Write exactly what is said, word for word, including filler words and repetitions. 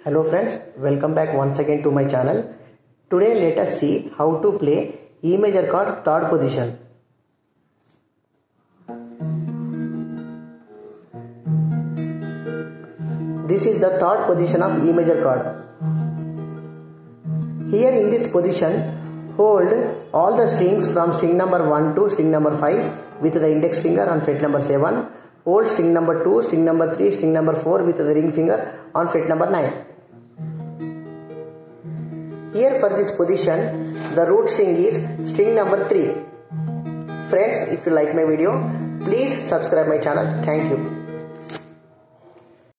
Hello friends, welcome back once again to my channel. Today let us see how to play E major chord third position. This is the third position of E major chord. Here in this position, hold all the strings from string number one to string number five with the index finger on fret number seven. Hold string number two, string number three, string number four with the ring finger on fret number nine. Here for this position, the root string is string number three. Friends, if you like my video, please subscribe my channel. Thank you.